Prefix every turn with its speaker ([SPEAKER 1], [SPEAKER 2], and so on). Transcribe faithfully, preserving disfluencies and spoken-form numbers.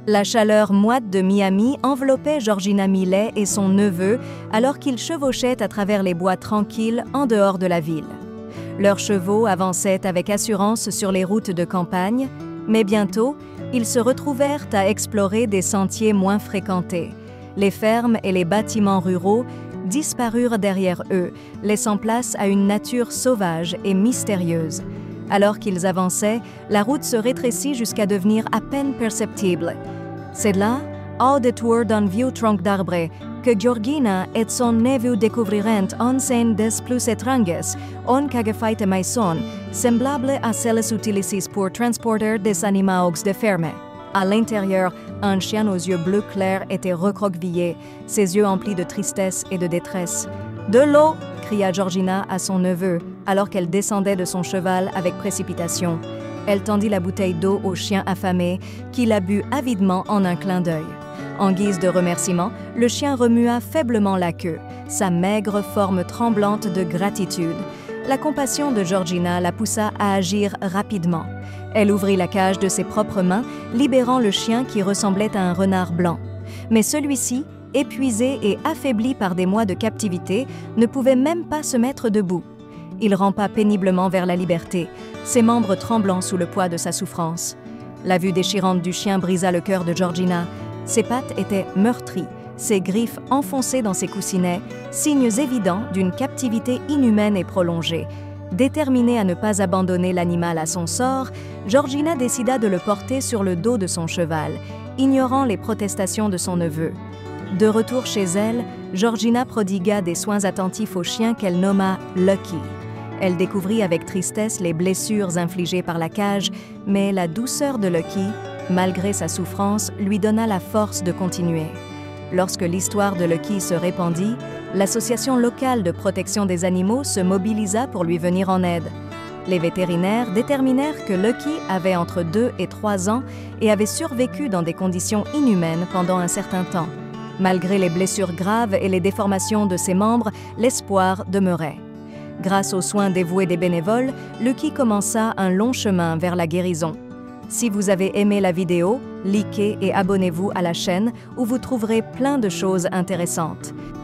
[SPEAKER 1] La chaleur moite de Miami enveloppait Georgina Millet et son neveu alors qu'ils chevauchaient à travers les bois tranquilles en dehors de la ville. Leurs chevaux avançaient avec assurance sur les routes de campagne, mais bientôt, ils se retrouvèrent à explorer des sentiers moins fréquentés. Les fermes et les bâtiments ruraux disparurent derrière eux, laissant place à une nature sauvage et mystérieuse. Alors qu'ils avançaient, la route se rétrécit jusqu'à devenir à peine perceptible. C'est là, au détour d'un vieux tronc d'arbre, que Georgina et son neveu découvrirent une scène des plus étranges, une cagafaite maison, semblable à celles utilisées pour transporter des animaux de ferme. À l'intérieur, un chien aux yeux bleus clairs était recroquevillé, ses yeux emplis de tristesse et de détresse. « De l'eau !» cria Georgina à son neveu, alors qu'elle descendait de son cheval avec précipitation. Elle tendit la bouteille d'eau au chien affamé, qui la but avidement en un clin d'œil. En guise de remerciement, le chien remua faiblement la queue, sa maigre forme tremblante de gratitude. La compassion de Georgina la poussa à agir rapidement. Elle ouvrit la cage de ses propres mains, libérant le chien qui ressemblait à un renard blanc. Mais celui-ci, épuisé et affaibli par des mois de captivité, ne pouvait même pas se mettre debout. Il rampa péniblement vers la liberté, ses membres tremblant sous le poids de sa souffrance. La vue déchirante du chien brisa le cœur de Georgina. Ses pattes étaient meurtries, ses griffes enfoncées dans ses coussinets, signes évidents d'une captivité inhumaine et prolongée. Déterminée à ne pas abandonner l'animal à son sort, Georgina décida de le porter sur le dos de son cheval, ignorant les protestations de son neveu. De retour chez elle, Georgina prodigua des soins attentifs au chien qu'elle nomma Lucky. Elle découvrit avec tristesse les blessures infligées par la cage, mais la douceur de Lucky, malgré sa souffrance, lui donna la force de continuer. Lorsque l'histoire de Lucky se répandit, l'association locale de protection des animaux se mobilisa pour lui venir en aide. Les vétérinaires déterminèrent que Lucky avait entre deux et trois ans et avait survécu dans des conditions inhumaines pendant un certain temps. Malgré les blessures graves et les déformations de ses membres, l'espoir demeurait. Grâce aux soins dévoués des bénévoles, Lucky commença un long chemin vers la guérison. Si vous avez aimé la vidéo, likez et abonnez-vous à la chaîne où vous trouverez plein de choses intéressantes.